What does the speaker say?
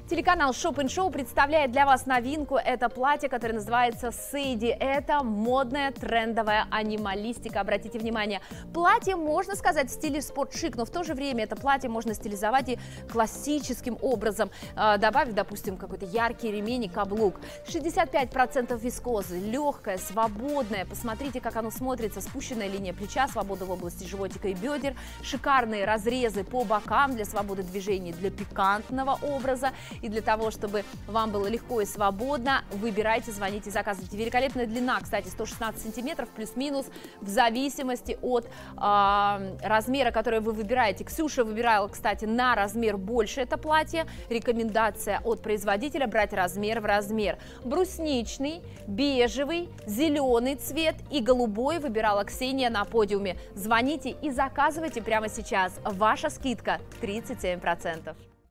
Телеканал Shop & Show представляет для вас новинку. Это платье, которое называется Сейди. Это модная трендовая анималистика. Обратите внимание, платье можно сказать в стиле спорт-шик, но в то же время это платье можно стилизовать и классическим образом, добавив, допустим, какой-то яркий ремень и каблук. 65% вискозы, легкое, свободное. Посмотрите, как оно смотрится. Спущенная линия плеча, свобода в области животика и бедер, шикарные разрезы по бокам для свободы движений, для пикантного образа. И для того, чтобы вам было легко и свободно, выбирайте, звоните, заказывайте. Великолепная длина, кстати, 116 сантиметров, плюс-минус, в зависимости от размера, который вы выбираете. Ксюша выбирала, кстати, на размер больше это платье. Рекомендация от производителя брать размер в размер. Брусничный, бежевый, зеленый цвет и голубой выбирала Ксения на подиуме. Звоните и заказывайте прямо сейчас. Ваша скидка 37%.